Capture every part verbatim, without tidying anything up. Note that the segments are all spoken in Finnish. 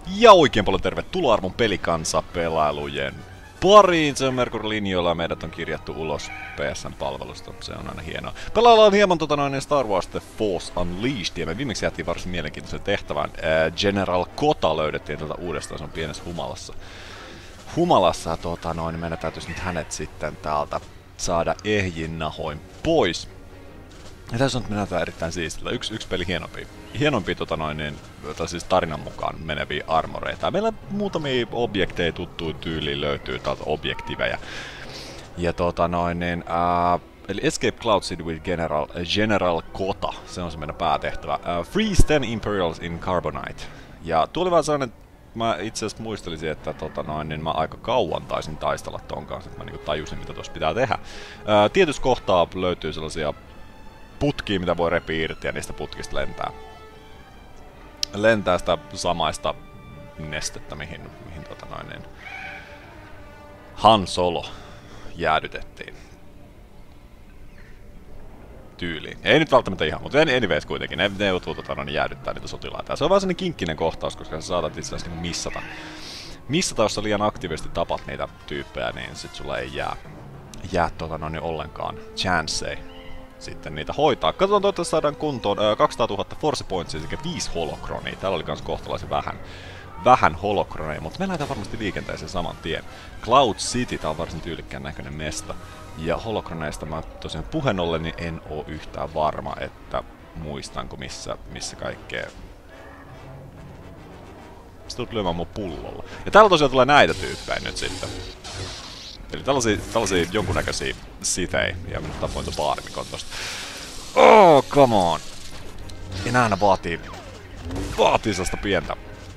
Ja oikein paljon tervetuloa arvon pelikansa pelailujen pariin. Se on Mercury linjoilla ja meidät on kirjattu ulos P S N-palvelusta. Se on aina hienoa. Pelaillaan hieman tota noin Star Wars The Force Unleashed. Ja me viimeksi jättiin varsin mielenkiintoisen tehtävän. Äh, General Kota löydettiin tuolta uudestaan. Se on pienessä humalassa. Humalassa tota noin, meidän täytyisi nyt hänet sitten täältä saada ehjin nahoin pois. Ja tässä on, että me näytetään erittäin siistiltä. Yksi, yksi peli hienompia. Hienompia tota noin, niin, tai siis tarinan mukaan meneviä armoreita. Meillä muutamia objekteja tuttuun tyyliin löytyy täältä objektiveja. Ja tota noin, niin, ää, eli Escape Cloud City with General, General Kota. Se on se meidän päätehtävä. Uh, Freeze ten Imperials in Carbonite. Ja tuo oli vaan sellainen, mä itse asiassa muistelisin, että tota noin, niin mä aika kauan taisin taistella ton kanssa, että mä niinku tajusin, mitä tuossa pitää tehdä. Uh, tietysti kohtaa löytyy sellaisia putkia, mitä voi repiä irti ja niistä putkista lentää. Lentää sitä samaista nestettä, mihin, mihin tota noin, niin Han Solo jäädytettiin. Tyyliin. Ei nyt välttämättä ihan, mutta anyways kuitenkin. Ne, ne joutuu tota noin jäädyttää niitä sotilaita. Ja se on vaan sellainen kinkkinen kohtaus, koska sä saatat itse asiassa niinku missata. Missata, jos sä liian aktiivisesti tapat niitä tyyppejä, niin sit sulla ei jää, jää tota noin ollenkaan chanceja sitten niitä hoitaa. Katsotaan, toivottavasti saadaan kuntoon äh, kaksisataatuhatta Force Pointsia sekä viisi holokronia. Täällä oli kans kohtalaisen vähän, vähän holokroneja, mutta me lähdetään varmasti liikenteeseen saman tien. Cloud City, tää on varsin tyylikkään näköinen mesta. Ja holokroneista mä tosiaan puheen ollen niin en oo yhtään varma, että muistanko missä, missä kaikkea. Sä tulet lyömään mun pullolla. Ja täällä tosiaan tulee näitä tyyppejä nyt sitten. Eli tällaisia, tällaisia jonkunnäköisiä sithejä, ja minä tapoin tuon baarimikon tosta. Oh, come on! Ja nää vaatii... Vaatii sellaista pientä...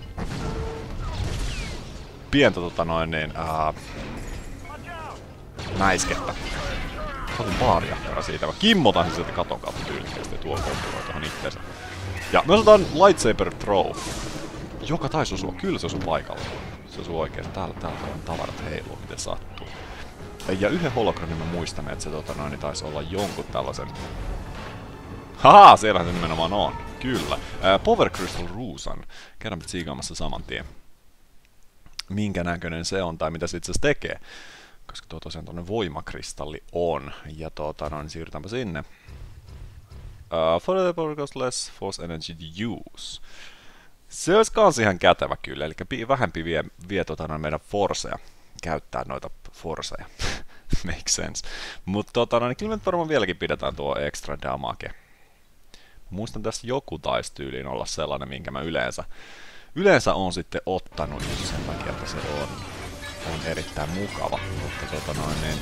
Pientä tota noin niin... Uh, näiskettä. Otin baarijakkara siitä, mä kimmotan sen sieltä katon kautta tyylikkästi ja tuo kompuroin tohon itteensä. Ja me osataan lightsaber throw. Joka taisi osua, kyllä se osuu paikalla. Se osuu oikein, täällä, täällä on tavarat heiluu, miten sattuu. Ja yhden holokronin mä muistan, että se tota noin, niin taisi olla jonkun tällaisen... Haha, siellähän se nimenomaan on. Kyllä. Ää, Power Crystal Ruusan. Käydäänpä tsiikaamassa saman tien. Minkä näköinen se on tai mitä se itse asiassa tekee. Koska tuo tosiaan tuonne voimakristalli on. Ja tota noin, siirrytäänpä sinne. Uh, for the power cost less force energy to use. Se olisi kans ihan kätevä kyllä, eli vähempi vie, vie tota noin meidän forceja. Käyttää noita forceja. Makes sense. Mutta tota, no, niin kyllä me varmaan vieläkin pidetään tuo extra damage. Muistan tässä joku taisi tyyliin olla sellainen, minkä mä yleensä, yleensä on sitten ottanut sen takia, että se on, on erittäin mukava. Mutta tota noin niin...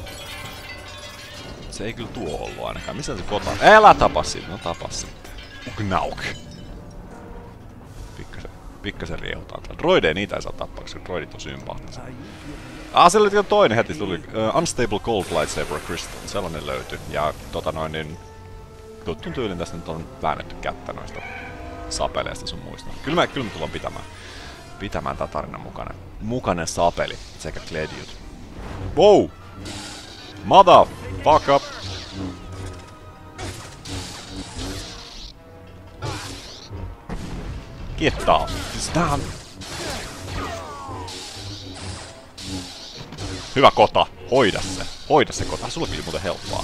Se ei kyllä tuo ollut ainakaan. Missä se kota? Älä tapa siitä, no tapa sitten. Ugnauk. Pikkasen, pikkasen riehutaan täällä. Droideja niitä ei saa tappaa, koska droidit on sympaattisia. Ah, siellä oli toinen heti tuli. Uh, Unstable Cold Lightsaber Crystal. Sellainen löytyi. Ja tota noin niin... Tuttun tyylin tästä nyt on väännetty kättä noista sapeleista sun muista. Kyllä me, kyllä me tullaan pitämään. Pitämään tää tarinan mukana. Mukainen sapeli sekä klediut. Wow! Mother! Fuck up! Get down! Siis tää on... Hyvä kota, hoida se. Hoida se kota. Sulla piti muuten helppoa.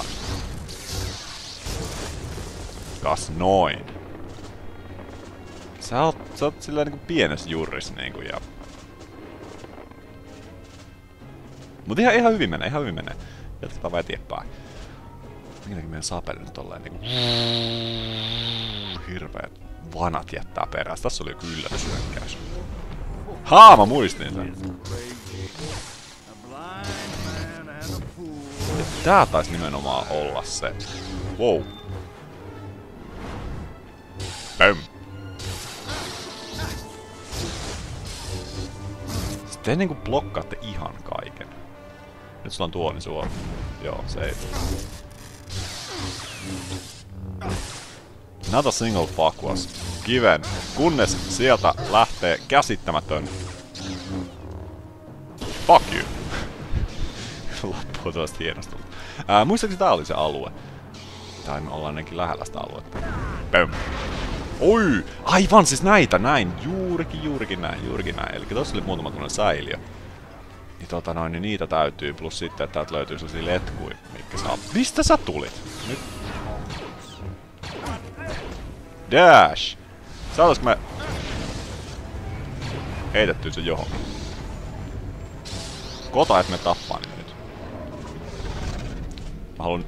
Kas noin. Sä oot, sä oot silleen niinku pienessä jurris niinku ja... Mut ihan, ihan hyvin menee, ihan hyvin menee. Jatketaan vaan eteenpäin. Minkäkin meidän sapeli nyt tolleen niinku... Hirveet vanat jättää perässä. Tässä oli joku yllätyshyökkäys. Haa, mä muistin sen. Ja tää taisi nimenomaan olla se. Wow. Bäm. Sitten niinku blokkaatte ihan kaiken. Nyt sulla on tuo, niin suo. Joo, se ei tule. Not a single fuck was given. Kunnes sieltä lähtee käsittämätön. Fuck you. Loppuu tuosta hienostunut. Ää, muistaakseni tää oli se alue? Tai me ollaan ainakin lähellä sitä aluetta. Böm. Oi! Aivan siis näitä, näin. Juurikin, juurikin näin, juurikin näin. Eli tossa oli muutama tunnen säiliö. Niin tota noin, niin niitä täytyy. Plus sitten, että täältä löytyy sellaisia letkuja, mitkä saa... Mistä sä tulit? Nyt. Dash! Saataisko me... heitettyä se johonkin? Kota, et me tappaa niin nyt. Mä haluun...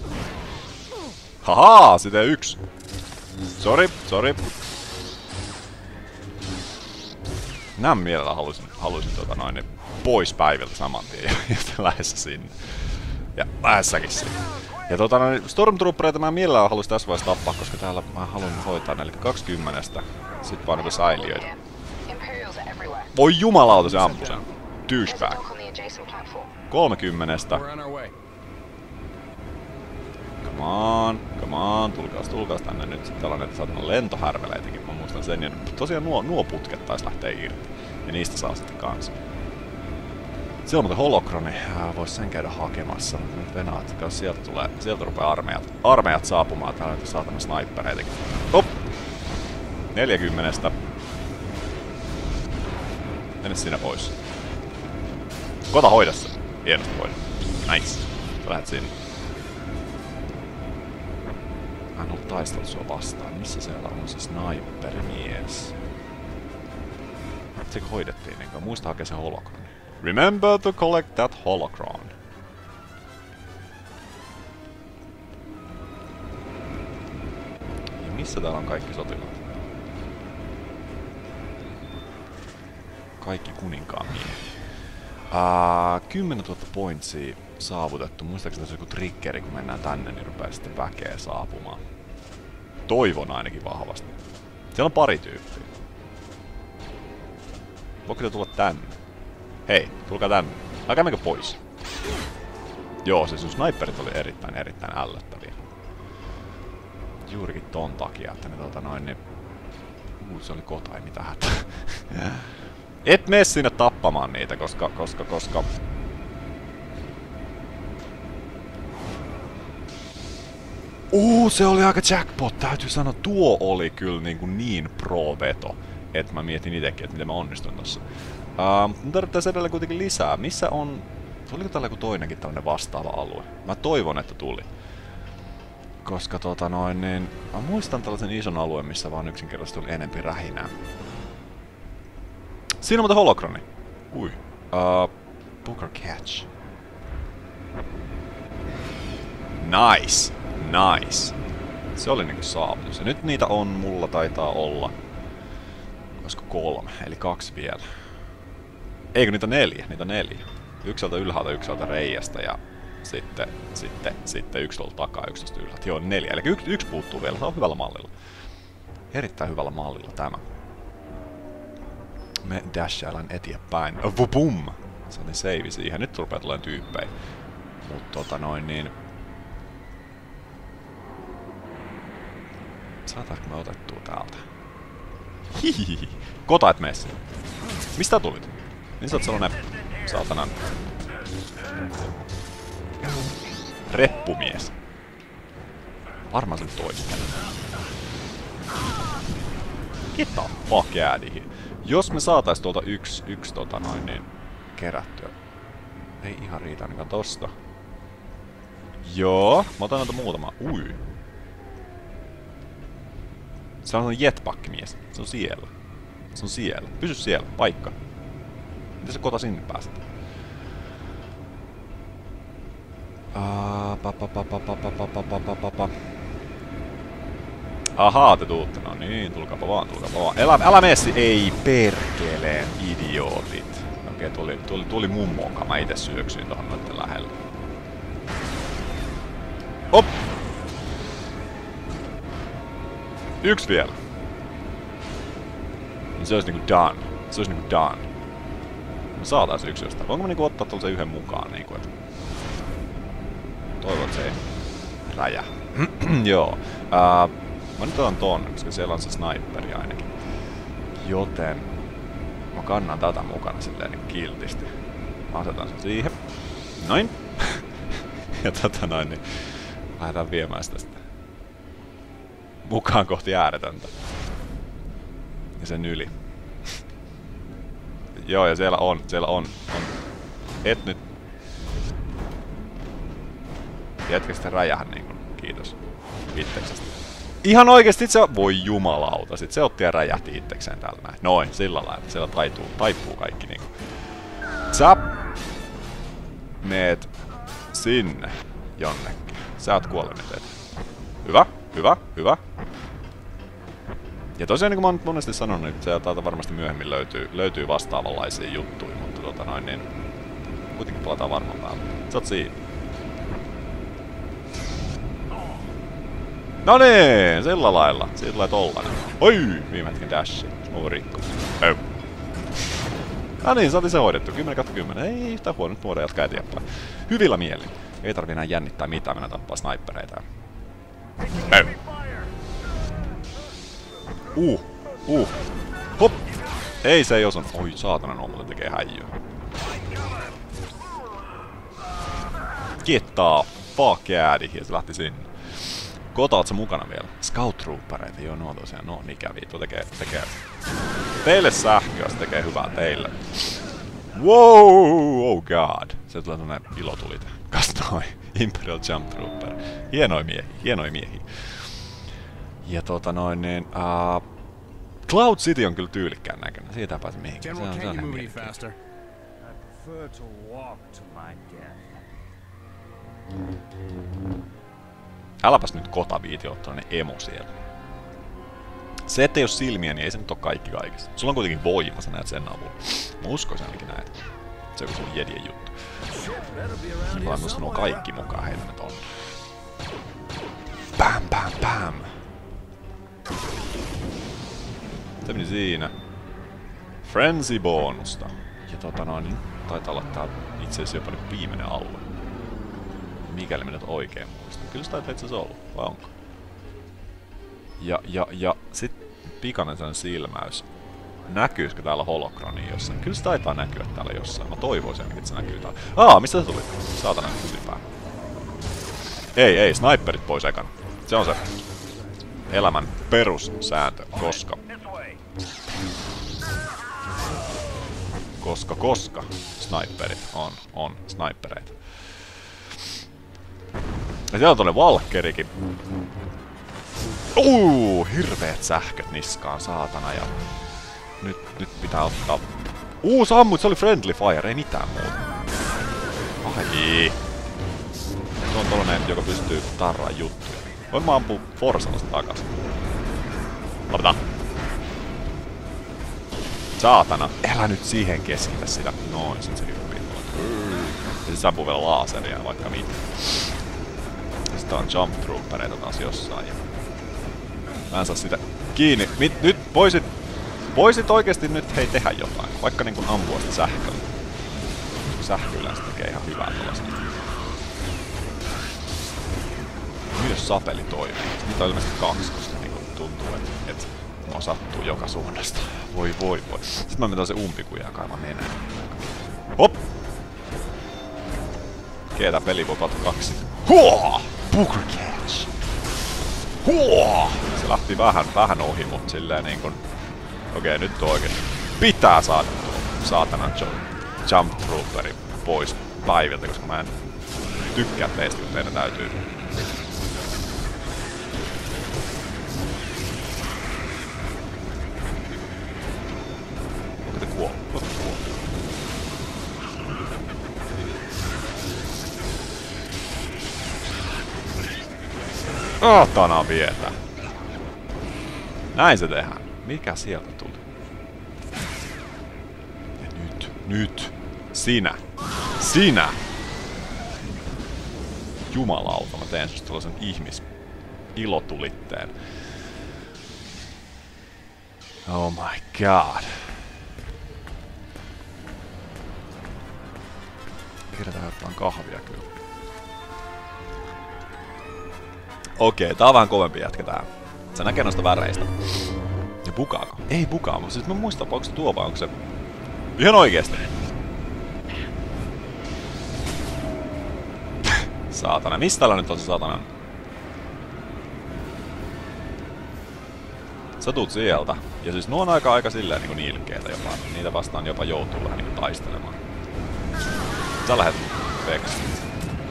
Hahaa! Sitä yksi! Sori, sori. Nää mielellä halusin, halusin tota noin pois päiviltä saman tien, joten lähes sinne. Ja lähessäkin sinne. Ja tota noin, Stormtroopereita mä mielellään halusin tässä vaiheessa tappaa, koska täällä mä haluan hoitaa ne, eli kaksikymmentä. Sit vaan niitä säiliöitä. Voi jumalauta se ampui sen. Douchebag. kolmekymmentä. Come on, come on, tulkaas, tulkaas tänne nyt. Sitten täällä on näitä saatana lentohärveleitäkin, mä muistan sen. Ja tosiaan nuo, nuo putket tais lähtee irti. Ja niistä saa sitten kans. Siellä on muuten holokroni, vois sen käydä hakemassa, mutta nyt venaat, että sieltä tulee, sieltä rupeaa armeijat, armeijat saapumaan. Täällä on näitä saatana snipereitakin. Hop! neljäkymmentä. Mene sinä pois. Kota hoida se. Hienosti hoida. Nice. Sä lähet sinne. Mä en oo taistellut sua vastaan. Missä siellä on se sniperimies? Se hoidettiin niinkään. Muista hakea se holocron. Remember to collect that holocron. Ja missä täällä on kaikki sotilaat? Kaikki kuninkaan miehet. Uh, kymmenentuhatta pointsia saavutettu. Muistaakseni tässä on joku triggeri, kun mennään tänne, niin rupeaa sitten väkeä saapumaan. Toivon ainakin vahvasti. Siellä on pari tyyppiä. Voiko te tulla tänne? Hei, tulkaa tänne. Älkää menkö pois. Joo, se sun sniperit oli erittäin, erittäin ällöttäviä. Juurikin ton takia, että ne tota noin, niin... Uu, se oli kota, ei mitään hätää. Et mene sinne tappamaan niitä, koska, koska, koska... Uu, se oli aika jackpot, täytyy sanoa, tuo oli kyllä niin, kuin niin pro-veto, että mä mietin itekin, että miten mä onnistun tossa. Uh, mun tarvittaisi edelleen kuitenkin lisää. Missä on... Oliko täällä joku toinenkin tällainen vastaava alue? Mä toivon, että tuli. Koska tota noin niin... Mä muistan tällaisen ison alueen, missä vaan yksinkertaisesti tuli enempi rähinää. Siinä on muuten holokroni. Ui. Uh, Booker Catch. Nice. Nice. Se oli niinku saavutus. Ja nyt niitä on, mulla taitaa olla... Olisiko kolme, eli kaksi vielä. Eikö niitä neljä? Niitä neljä. Yksi sieltä ylhäältä, yksi sieltä reiästä ja sitten, sitten, sitten yksi tuolta takaa, yksi tuosta ylhäältä. Joo, neljä. Eli yksi, yksi puuttuu vielä. Se on hyvällä mallilla. Erittäin hyvällä mallilla tämä. Me dashaillaan eteenpäin. Vupum! Saatiin save siihen. Nyt rupeaa tulemaan tyyppejä. Mut tota noin niin... Saataanko me otettua täältä? Hihihi. Kota et mene sinne. Mistä tulit? Niin sä oot sellainen... Saatanan... reppumies. Varmaan se toista. Get the fuck out of here. Jos me saatais tuolta yksi, yksi tota noin niin kerättyä. Ei ihan riitä ainakaan tosta. Joo, mä otan noita muutama. Ui. Se on jetpack-mies. Se on siellä. Se on siellä. Pysy siellä. Paikka. Miten se kota sinne päästä? Ahaa, te tuutte. No niin, tulkaapa vaan, tulkaapa vaan. Älä, älä messi! Ei perkeleen, idiootit. Okei, okay, tuli, tuli, tuli mummonkaan. Mä ite syöksyin tohon noitten lähelle. Op! Yksi vielä. Niin se olisi niinku done. Se olisi niinku done. Me saatais yksi jostain. Voinko mä niinku ottaa tuollaisen yhden mukaan niinku, et... Toivon, että se ei räjä. Joo. Uh, mä nyt otan ton, koska siellä on se sniperi ainakin. Joten... Mä kannan tätä mukana silleen niinku kiltisti. Mä asetan sen siihen. Noin. Ja tota noin, niin... Lähdetään viemään sitä sitten mukaan kohti ääretöntä. Ja sen yli. Joo, ja siellä on, siellä on. on. Et nyt. Jätkä sitten räjähän niinkun. Kiitos. Itseksestä. Ihan oikeesti se on... Voi jumalauta, sit se otti ja räjähti itsekseen täällä näin. Noin, sillä lailla. Siellä taituu, taipuu kaikki niinku. Sä meet sinne jonnekin. Sä oot kuollut nyt, et. Hyvä, hyvä, hyvä. Ja tosiaan niin kuin mä oon monesti sanonut, niin se täältä varmasti myöhemmin löytyy, löytyy vastaavanlaisia juttuja, mutta tota noin niin... Kuitenkin palataan varmaan päälle. Sä oot siinä. No niin, sillä lailla. Siitä tulee tollanen. Oi, viime hetken dashi. Mulla on rikko. Oh. No niin, saatiin se hoidettu. kymmenen kautta kymmenen. Ei yhtään huono, nyt voidaan jatkaa eteenpäin. Hyvillä mielin. Ei tarvi enää jännittää mitään, mennä tappaa snipereita. Oh. Uh, uh. Hop! Ei se ei osun. Oi saatana, no muuten tekee häijyä. Get the fuck out of here. Se lähti sinne. Kota, oot sä mukana vielä? Scout Troopereita, joo no tosiaan, no mikä viittu tekee, tekee. Teille sähköä, se tekee hyvää teille. Wow, oh god. Se tulee tämmönen ilotulite. Kas noi, Imperial Jump Trooper. Hienoi miehi, hienoi miehi. Ja tota noin niin, uh, Cloud City on kyllä tyylikkään näköinen, siitä ei pääse mihinkään. Se on, se on ihan mielenkiintoinen. Äläpäs nyt kota viiti ottaa ne emo siellä. Se ettei oo silmiä, niin ei se nyt oo kaikki kaikessa. Sulla on kuitenkin voima, sä näet sen avulla. Mä uskoisin ainakin näet. Se on sun jedien juttu. Mä musta nuo kaikki mukaan heitä ne tonne. Bam, bam, bam! Se meni siinä. Frenzy-bonusta. Ja tota noin, niin taitaa olla tää itse asiassa jopa nyt viimeinen alue. Mikäli minä nyt oikein muistan. Kyllä se taitaa itse asiassa olla, vai onko? Ja, ja, ja sit pikainen sen silmäys. Näkyyskö täällä holokronia jossain? Kyllä se taitaa näkyä täällä jossain. Mä toivoisin ainakin, että se näkyy täällä. Aa, mistä se tuli? Saatana ylipää. Ei, ei, sniperit pois ekana. Se on se elämän perussääntö, koska... Koska, koska sniperit on, on snipereita. Ja siellä on tonne Valkkerikin. Uuu, hirveet sähköt niskaan, saatana, ja... Nyt, nyt pitää ottaa... Uu, sammut, se oli friendly fire, ei mitään muuta. Ai. Se on tollanen, joka pystyy tarraan juttuja. Voin mä ampua Forsalasta takas. Lopeta. Saatana, älä nyt siihen keskitä sitä. Noin, sit se hyppii tuolla. Ja sit se ampuu vielä laaseria, vaikka mitä. Sitten on Jump Troopereita taas jossain. Ja... Mä en saa sitä kiinni. Mit, nyt voisit... Voisit oikeesti nyt hei tehdä jotain. Vaikka niinkun ampua sitä sähköllä. Sähkö yleensä tekee ihan hyvää tuollaista. Myös sapeli toimii. Niitä on ilmeisesti kaksi, koska niinku tuntuu, että et, mua sattuu joka suunnasta. Voi voi voi. Sitten mä menen se umpikuja ja kaivan nenään. Hop! Keetä peli voi palata kaksi. Huoa! Booker catch! Huoa! Se lähti vähän, vähän ohi, mut silleen niinkun... Okei, nyt on oikein. Pitää saada tuo saatana Jump Trooperi pois päiviltä, koska mä en tykkää teistä, kun teidän täytyy. Onko te kuollut? Onko te kuollut? Saatana vietä. Näin se tehdään. Mikä sieltä tuli? Ja nyt, nyt, sinä, sinä! Jumalauta, mä teen susta tällaisen ihmis ilotulitteen. Oh my god. Kerätään jotain kahvia kyllä. Okei, tää on vähän kovempi jätkä tää. Se näkee noista väreistä. Ja bukaako? Ei bukaa, mutta siis mä muistan, onko se tuo vai onko se... Ihan oikeesti. Saatana, mistä täällä nyt on se saatana? Sä tuut sieltä. Ja siis nuo on aika aika silleen niinku nilkkeitä jopa. Niitä vastaan jopa joutuu vähän niinku taistelemaan. Sä lähet veksit.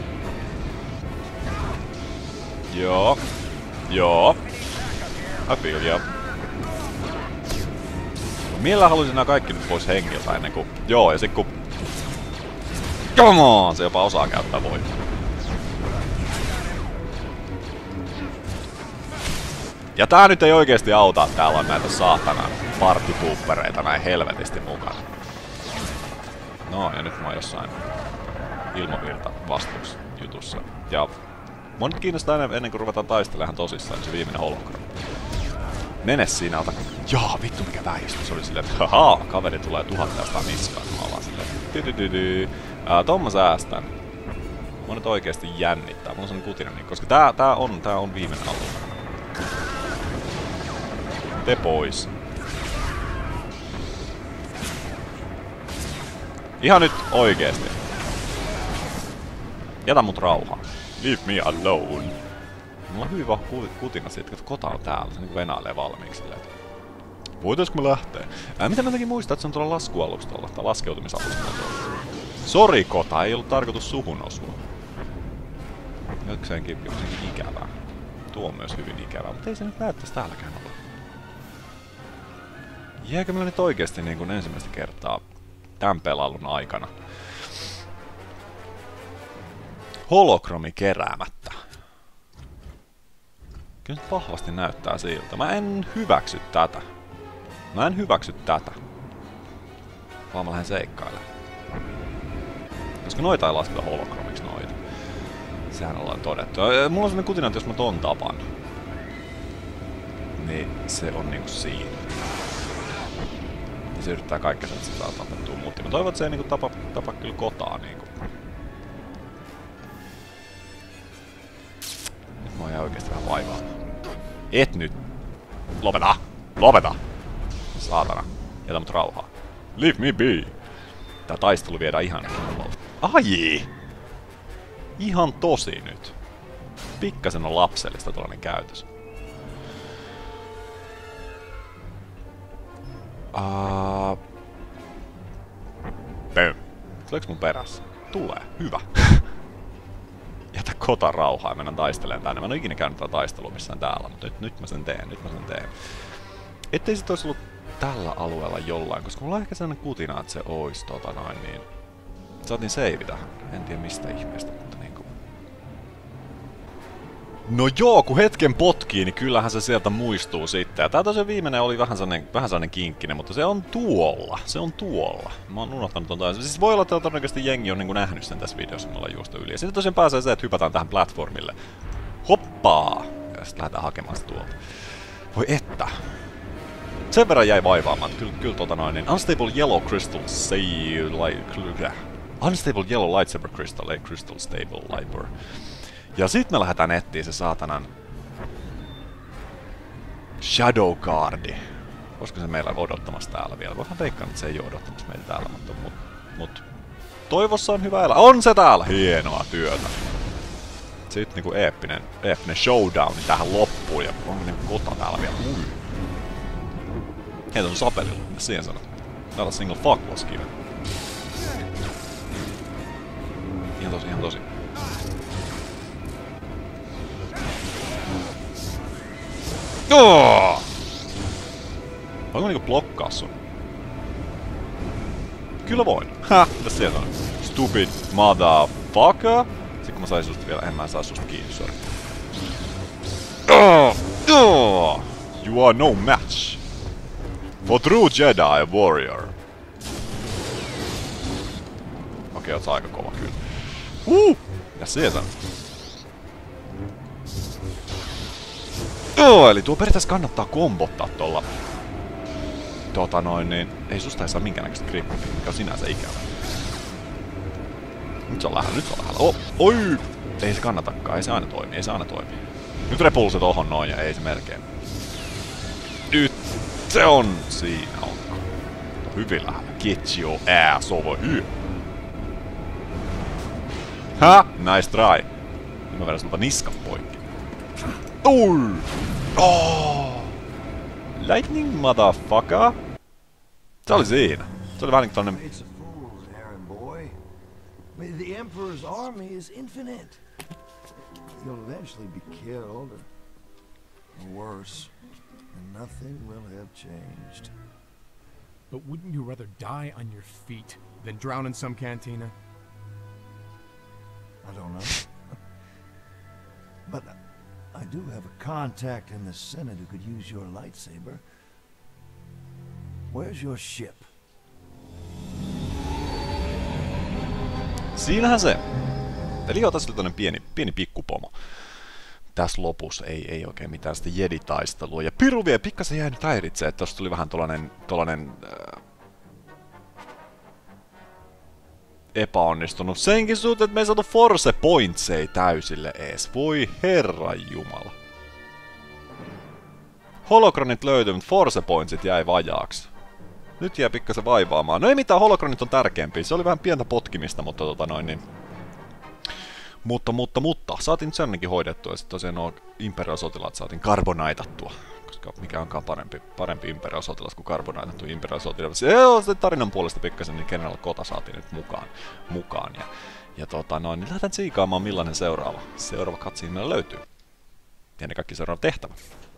Joo. Joo. I feel ya. Millä haluaisin nää kaikki nyt pois hengiltä ennen kuin... Joo, ja sit kun... Come on! Se jopa osaa käyttää voimaa. Ja tää nyt ei oikeesti auta, että täällä on näitä saatana partipuuppereita näin helvetisti mukana. No, ja nyt mä oon jossain ilmavirta vastuusjutussa. Ja mua nyt kiinnostaa ennen, ennen kuin ruvetaan taistelemaan tosissaan, se viimeinen holokromi. Mene siinä, ota... Jaa, vittu mikä väistys. Se oli silleen, että haha, kaveri tulee tuhat tästä niskaan. Mä ollaan silleen, tydydydy. Ää, ton mä säästän. Mua nyt oikeesti jännittää. Mulla on semmonen kutinen, niin, koska tää, tää on, tää on viimeinen alue. Te pois. Ihan nyt oikeesti. Jätä mut rauhaan. Leave me alone. Mulla on hyvin vahva kutina siitä, että kota on täällä. Se niinku venailee valmiiksi silleen. Voitaisko me lähteä? Ää, miten mä jotenkin muistan, että se on tuolla laskualustalla tai laskeutumisalustalla tuolla. Sori kota, ei ollut tarkoitus suhun osua. Jokseenkin, jokseenkin ikävää. Tuo on myös hyvin ikävää, mutta ei se nyt näyttäisi täälläkään olla. Jääkö meillä nyt oikeesti niin kuin ensimmäistä kertaa tämän pelailun aikana holokromi keräämättä? Kyllä nyt vahvasti näyttää siltä. Mä en hyväksy tätä. Mä en hyväksy tätä. Vaan mä lähden seikkailemaan. Koska noita ei lasketa holokromiksi noita. Sehän ollaan todettu. Mulla on sellainen kutina, että jos mä ton tapan, niin se on niinku siinä. Ja se yrittää kaikkea, että se saa tapettua muuta. Mä toivon, että se ei niinku tapa, tapa kyllä kotaa niinku. Nyt mä oon ihan oikeesti vähän vaivaa. Et nyt! Lopeta! Lopeta! Saatana. Jätä mut rauhaa. Leave me be! Tää taistelu viedään ihan kunnolla. Ai! Ihan tosi nyt. Pikkasen on lapsellista tällainen käytös. Uh... Pöm. Tuleeks mun perässä? Tulee. Hyvä. Jätä kota rauhaa ja mennään taistelemaan tänne. Mä en oo ikinä käynyt tätä taistelua missään täällä, mutta nyt, nyt mä sen teen, nyt mä sen teen. Ettei sit ois ollut tällä alueella jollain, koska mulla on ehkä sellainen kutina, että se ois tota noin niin... Saatiin seivitä. En tiedä mistä ihmeestä, mutta niinku... No joo, kun hetken potkii, niin kyllähän se sieltä muistuu sitten. Ja tää tosiaan viimeinen oli vähän sellainen, vähän sellainen kinkkinen, mutta se on tuolla. Se on tuolla. Mä oon unohtanut ton taas. Siis voi olla, että todennäköisesti jengi on niinku nähnyt sen tässä videossa, me ollaan juostu yli. Ja sitten tosiaan pääsee se, että hypätään tähän platformille. Hoppaa! Ja sitten lähdetään hakemaan sitä tuolta. Voi että. Sen verran jäi vaivaamaan, että kyllä, kyllä tota noin, niin Unstable Yellow Crystal say, like, Unstable Yellow Lightsaber Crystal, ei Crystal Stable Liber. Ja sit me lähdetään etsiä se saatanan Shadow Guardi. Olisiko se meillä odottamassa täällä vielä? Voihan veikkaan, että se ei oo odottamassa meitä täällä, mutta mut, mut toivossa on hyvä elää. On se täällä! Hienoa työtä. Sitten niinku eeppinen, eeppinen showdown tähän loppuun ja on niinku kota täällä vielä. Ui. Heitä on sapelilla, mitä siihen sanot? Not a single fuck was given. Ihan tosi, ihan tosi. Oh! Voinko niinku blokkaa sun? Kyllä voin. Ha! Mitäs sieltä on? Stupid motherfucker! Sitten kun mä saisin susta vielä, en mä saa susta kiinni, sorry. Oh! Oh! You are no match! For true Jedi warrior. Okei, oot sä aika kova kyllä. Uh! Ja sieltä. Joo, eli tuo periaatteessa kannattaa kombottaa tuolla. Tota noin, niin ei susta ei saa minkäännäköistä grippiä, mikä on sinänsä ikävä. Nyt se on lähellä, nyt se on lähellä. Oh, oi! Ei se kannatakaan, ei se aina toimi, ei se aina toimi. Nyt repulse tohon noin ja ei se melkein. Nyt se on siinä onko. Hyvin lähellä. Get your ass over here. Ha! Nice try. Nyt mä vedän sulta niskat poikki. Ui! Oh! Lightning motherfucker! Se oli siinä. Se oli vähän niinku tonne... It's a fool's errand, boy. The Emperor's army is infinite. You'll eventually be killed, or worse, and nothing will have changed. But wouldn't you rather die on your feet than drown in some cantina? I don't know. But I do have a contact in the Senate who could use your lightsaber. Where's your ship? Siinähän se. Eli joo, tässä oli tämmönen pieni, pieni pikkupomo. Tässä lopussa ei, ei oikein mitään sitä jeditaistelua. Ja piru vielä pikkasen jäi nyt häiritsee, että tossa tuli vähän tollanen, tollanen äh, epäonnistunut. Senkin suhteen, että me ei saatu force pointsei täysille ees. Voi herran jumala. Holokronit löytyi, mutta force pointsit jäi vajaaksi. Nyt jää pikkasen vaivaamaan. No ei mitään, holokronit on tärkeämpiä. Se oli vähän pientä potkimista, mutta tota noin niin... Mutta, mutta, mutta, saatiin nyt senkin hoidettua, ja sitten tosiaan nuo Imperial-sotilaat saatiin karbonaitattua. Koska mikä onkaan parempi, parempi Imperial-sotilas kuin karbonaitattu Imperial-sotilas. Joo, se tarinan puolesta pikkasen, niin General Kota saatiin nyt mukaan. mukaan. Ja, ja tota noin, niin lähdetään tsiikaamaan millainen seuraava. Seuraava cutscene meillä löytyy. Ja ne kaikki seuraava tehtävä.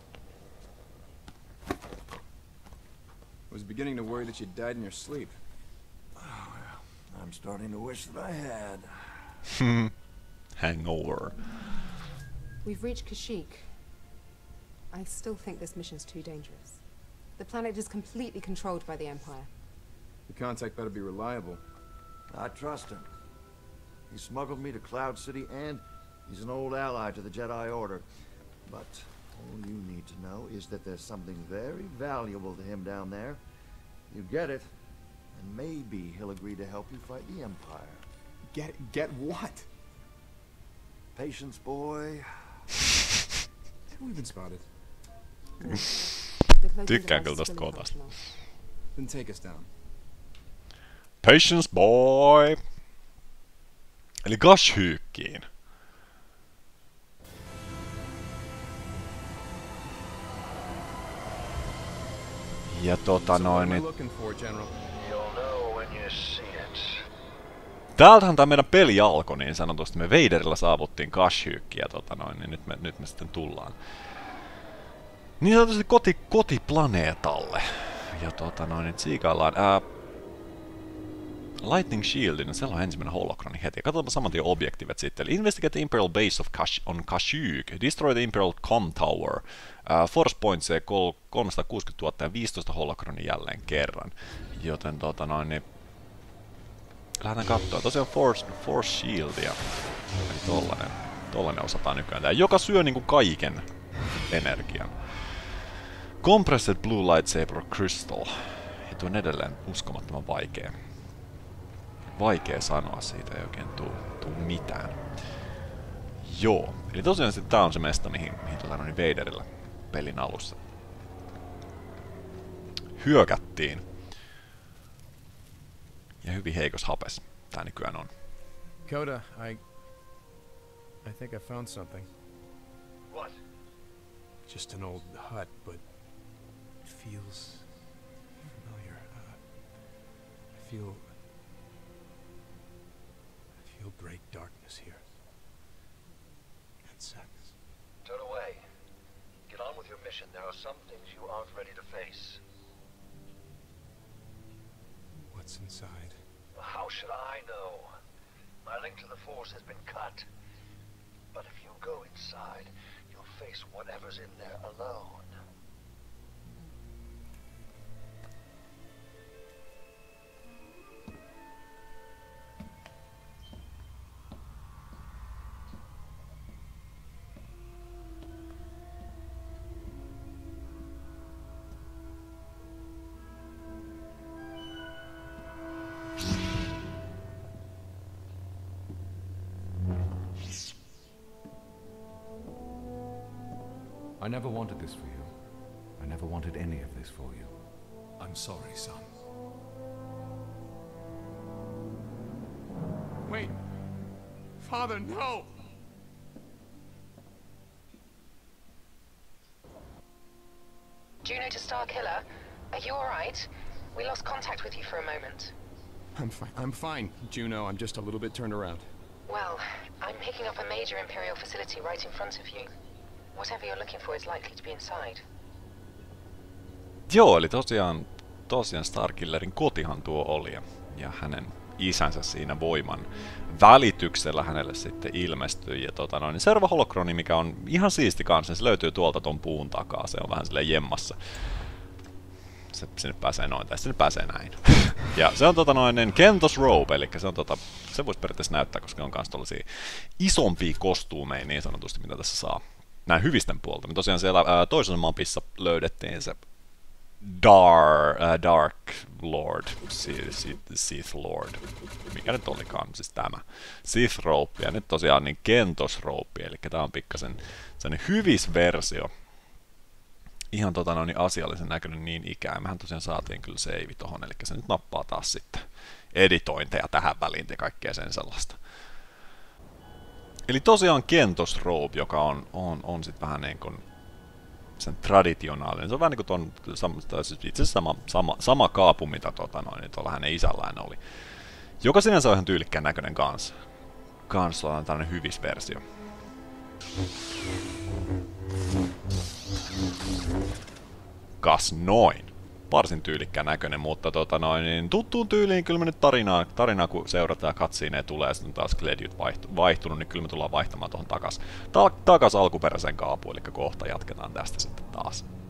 I was beginning to worry that you died in your sleep. Oh, well, I'm starting to wish that I had. Hangover. We've reached Kashyyyk. I still think this mission's too dangerous. The planet is completely controlled by the Empire. The contact better be reliable. I trust him. He smuggled me to Cloud City, and he's an old ally to the Jedi Order. But all you need to know is that there's something very valuable to him down there. You get it, and maybe he'll agree to help you fight the Empire. Get get what? Patience, boy. We've been spotted. Tykkään kyllä tosta Kotasta. Then take us down. Patience boy! Eli Kashyyykiin. Ja tota noin... What am I looking for, General? You'll know when you see it. Täältähän tää meidän peli alkoi niin sanotusti. Me Vaderilla saavuttiin Kashyyykiin ja tota noin, niin nyt me, nyt me sitten tullaan. Niin sanotusti koti, kotiplaneetalle. Ja tota noin, niin tsiikaillaan. Ää, Lightning Shieldin, siellä on ensimmäinen holokroni heti. Katsotaan saman tien objektiivit sitten. Eli investigate the Imperial base of Kash on Kashyyyk. Destroy the Imperial Com Tower. Uh, Force Points kolmesataakuusikymmentätuhatta ja viisitoista holokroni jälleen kerran. Joten tota noin, niin... lähdetään kattoo. Tosiaan Force, Force Shieldia. Eli tollanen. Tollanen osataan nykyään. Tää, joka syö niinku kaiken energian. Compressed Blue Lightsaber Crystal. Ja tuo on edelleen uskomattoman vaikea. Vaikea sanoa, siitä ei oikein tuu, tuu mitään. Joo, eli tosiaan sitten tää on se mesta, mihin, mihin tota noin Vaderilla pelin alussa hyökättiin. Ja hyvin heikos hapes tää nykyään on. Coda, I... I think I found something. What? Just an old hut, but it feels familiar. Uh, I feel... I feel great darkness here. And sadness. Turn away. Get on with your mission. There are some things you aren't ready to face. What's inside? How should I know? My link to the Force has been cut. But if you go inside, you'll face whatever's in there alone. I never wanted this for you. I never wanted any of this for you. I'm sorry, son. Wait! Father, no! Juno to Starkiller, are you alright? We lost contact with you for a moment. I'm fine. I'm fine, Juno. I'm just a little bit turned around. Well, I'm picking up a major Imperial facility right in front of you. Whatever you're looking for is likely to be inside. Joo, eli tosiaan, tosiaan Starkillerin kotihan tuo oli, ja hänen isänsä siinä voiman välityksellä hänelle sitten ilmestyi. Ja tota noin, Servo Holokroni, mikä on ihan siisti kanssa, se löytyy tuolta ton puun takaa, se on vähän silleen jemmassa. Se sinne pääsee noin, tai sinne pääsee näin. Ja se on tota noin Kentos Robe, eli se on tota, se voisi periaatteessa näyttää, koska on kans tollasia isompia kostuumeja niin sanotusti, mitä tässä saa. Näin hyvisten puolta. Me tosiaan siellä ää, toisessa mapissa löydettiin se Dar, äh, Dark Lord, Sith Lord, mikä nyt olikaan, siis tämä Sith Rope, ja nyt tosiaan niin Kentos Rope, eli tää on pikkasen sellainen hyvis versio. Ihan tota noin asiallisen näköinen niin ikään. Mehän tosiaan saatiin kyllä save tohon, eli se nyt nappaa taas sitten editointeja tähän väliin ja kaikkea sen sellaista. Eli tosiaan Kentos Robe, joka on, on, on sitten vähän niin kuin sen traditionaalinen. Se on vähän niin kuin ton, itse asiassa sama, sama, sama kaapu, mitä tota noin, tuolla hänen isällään oli. Joka sinänsä on ihan tyylikkään näköinen kans. Kans on tällainen hyvis versio. Kas noin. Varsin tyylikkään näköinen, mutta tota noin, niin tuttuun tyyliin kyllä me nyt tarinaa, tarinaa kun seurataan ja katsiineen tulee ja sitten taas Glediut vaihtunut, niin kyllä me tullaan vaihtamaan tuohon takas, ta takas alkuperäisen kaapuun, eli kohta jatketaan tästä sitten taas.